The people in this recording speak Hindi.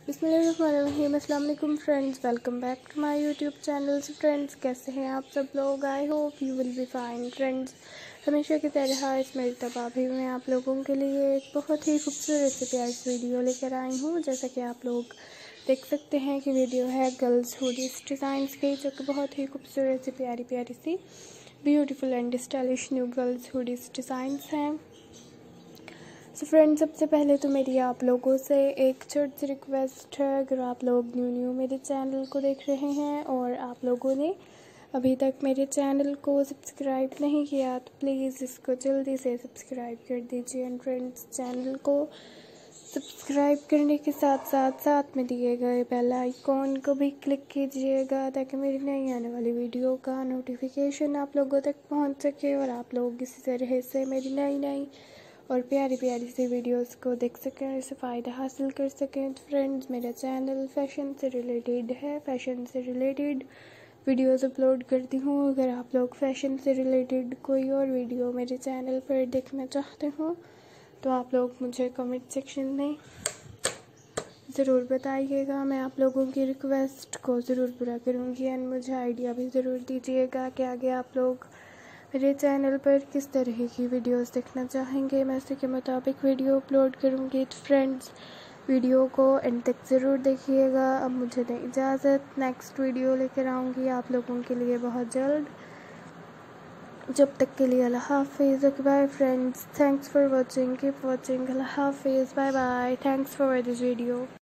बिस्मिल्लाहिर्रहमानिर्रहीम। अस्सलाम वालेकुम friends, welcome back to my YouTube channel. Friends, कैसे हैं आप सब लोग? I hope you will be fine. Friends, हमेशा की तरह इसमें तबाह भी मैं आप लोगों के लिए एक बहुत ही खूबसूरत सी प्यारी सी वीडियो लेकर आई हूँ। जैसा कि आप लोग देख सकते हैं कि वीडियो है गर्ल्स हुडीज डिज़ाइंस की, जो कि बहुत ही खूबसूरत सी प्यारी प्यारी सी beautiful and stylish new girls hoodies designs हैं। सो फ्रेंड्स, सबसे पहले तो मेरी आप लोगों से एक छोटी सी रिक्वेस्ट है। अगर आप लोग न्यू मेरे चैनल को देख रहे हैं और आप लोगों ने अभी तक मेरे चैनल को सब्सक्राइब नहीं किया तो प्लीज़ इसको जल्दी से सब्सक्राइब कर दीजिए। एंड फ्रेंड्स, चैनल को सब्सक्राइब करने के साथ में दिए गए बेल आइकॉन को भी क्लिक कीजिएगा, ताकि मेरी नई आने वाली वीडियो का नोटिफिकेशन आप लोगों तक पहुंच सके और आप लोग इसी तरह से मेरी नई और प्यारी प्यारी सी वीडियोस को देख सकें और इससे फ़ायदा हासिल कर सकें। तो फ्रेंड्स, मेरा चैनल फ़ैशन से रिलेटेड है, फ़ैशन से रिलेटेड वीडियोस अपलोड करती हूँ। अगर आप लोग फ़ैशन से रिलेटेड कोई और वीडियो मेरे चैनल पर देखना चाहते हो तो आप लोग मुझे कमेंट सेक्शन में ज़रूर बताइएगा। मैं आप लोगों की रिक्वेस्ट को ज़रूर पूरा करूँगी एंड मुझे आइडिया भी ज़रूर दीजिएगा कि आगे आप लोग मेरे चैनल पर किस तरह की वीडियोस देखना चाहेंगे। मैं उसी के मुताबिक वीडियो अपलोड करूँगी। तो फ्रेंड्स, वीडियो को एंड तक ज़रूर देखिएगा। अब मुझे दें इजाज़त, नेक्स्ट वीडियो लेकर आऊँगी आप लोगों के लिए बहुत जल्द। जब तक के लिए अल्लाह हाफिज़। Okay bye friends, thanks for watching, keep watching. अल्लाह हाफिज़, bye bye, thanks for this video.